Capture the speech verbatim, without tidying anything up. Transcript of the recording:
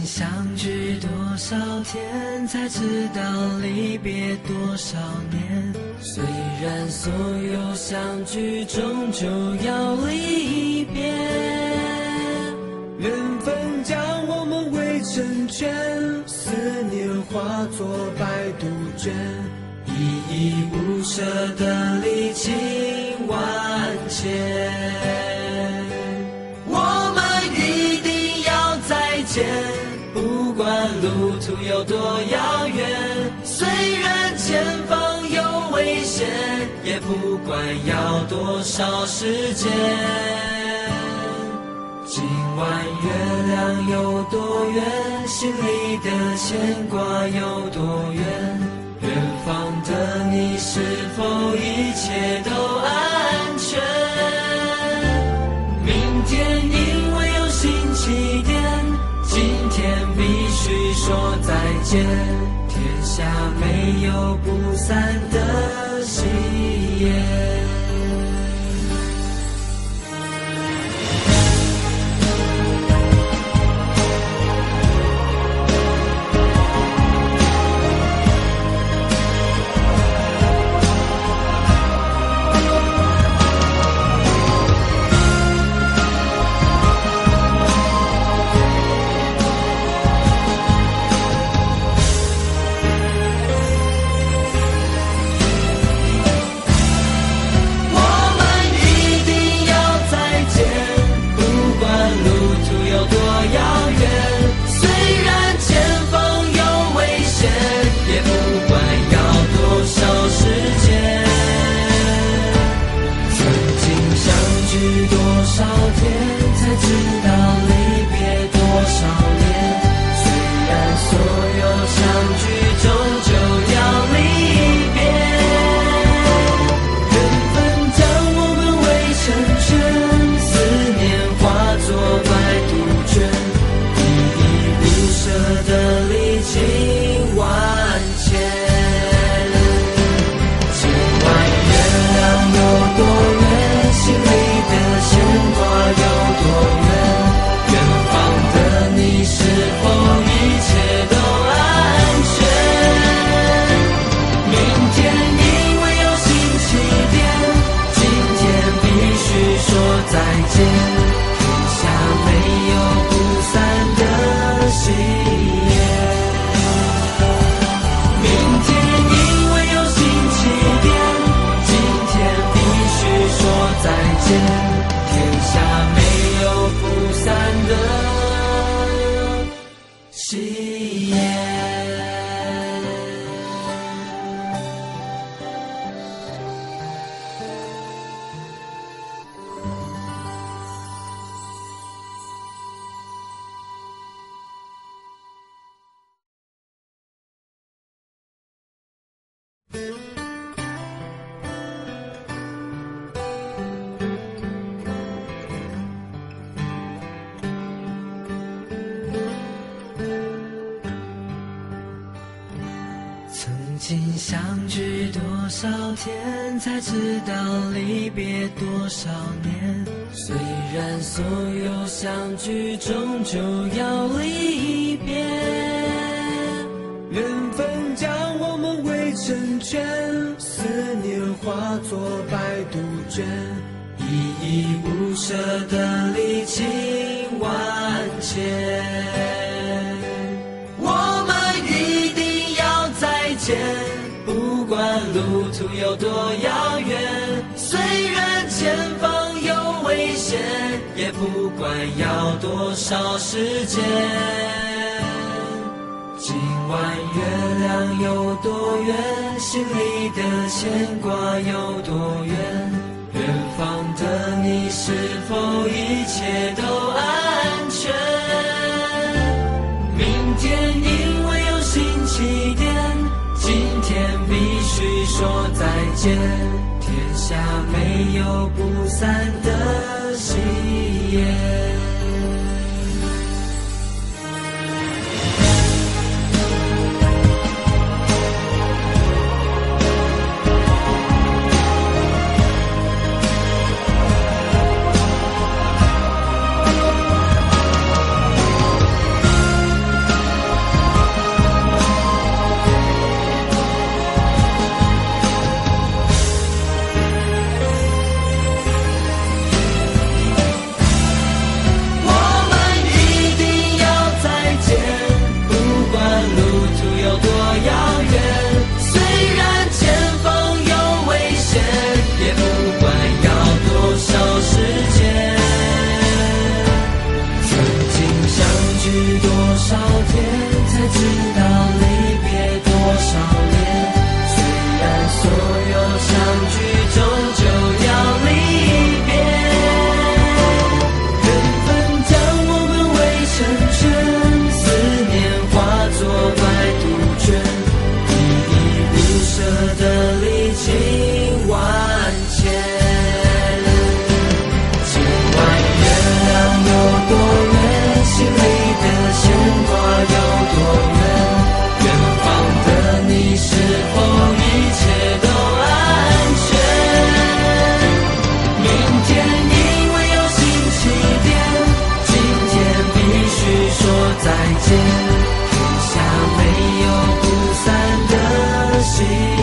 相聚多少天，才知道离别多少年。虽然所有相聚终究要离别， 缘分将我们围成圈，思念化作白杜鹃， 依依不舍的离情万千。我们一定要再见，不管路途有多遥远，虽然前方有危险，也不管要多少时间。今晚月亮有多圆，心里的牵挂有多远，远方的你是否一切都安全？明天因为有新起点，今天必须说再见，天下没有不散的喜宴。曾经相聚多少天，才知道离别多少年。虽然所有相聚终究要离别， 缘分将我们围成圈，思念化作白杜鹃， 依依不舍的离情万千。我们一定要再见，不管路途有多遥远，虽然前方有危险，也不管要多少时间。今晚月亮有多圆，心里的牵挂有多远，远方的你是否一切都安全？明天因为有新起点，今天必须说再见，天下没有不散的喜宴。 见，天下没有不散的心。